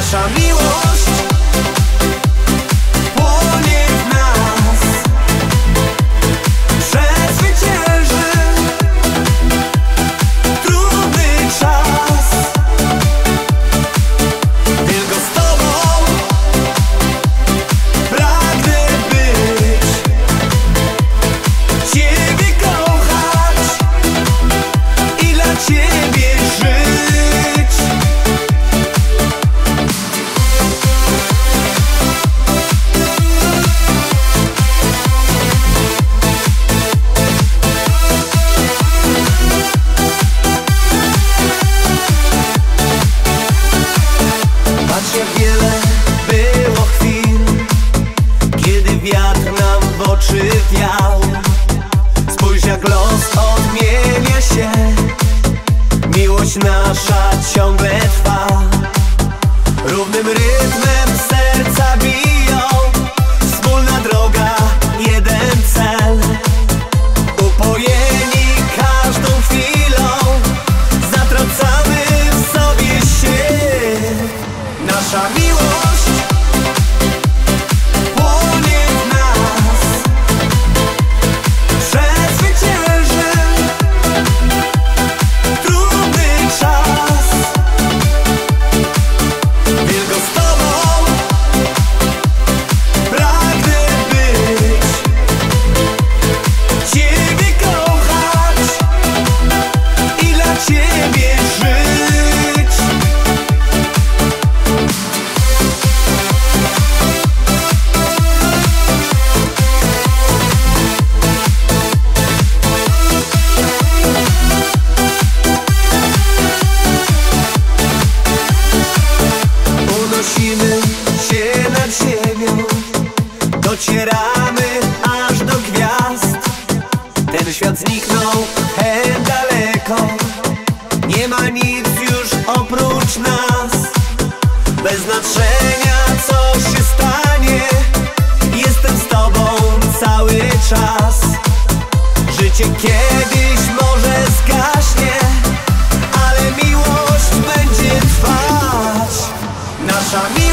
Nasza miłość płonie w nas, przezwycięży trudny czas. Tylko z Tobą pragnę być, Ciebie kochać i dla Ciebie żyć. Patrz, jak wiele było chwil, kiedy wiatr nam w oczy wiał. Spójrz, jak los odmienia się, miłość nasza ciągle trwa. Równym rytmem serca biją, wspólna droga, jeden cel. Upojeni każdą chwilą, zatracamy w sobie się. Nasza miłość płonie w nas, przezwycięży trudny czas. Tylko z Tobą pragnę być, Ciebie kochać i dla Ciebie żyć. Unosimy się nad ziemią, docieramy aż do gwiazd. Ten świat zniknął daleko, nie ma nic już oprócz nas. Bez znaczenia co się stanie, jestem z Tobą cały czas. Życie kiedyś może zgaśnie, ale miłość będzie trwać. Nasza miłość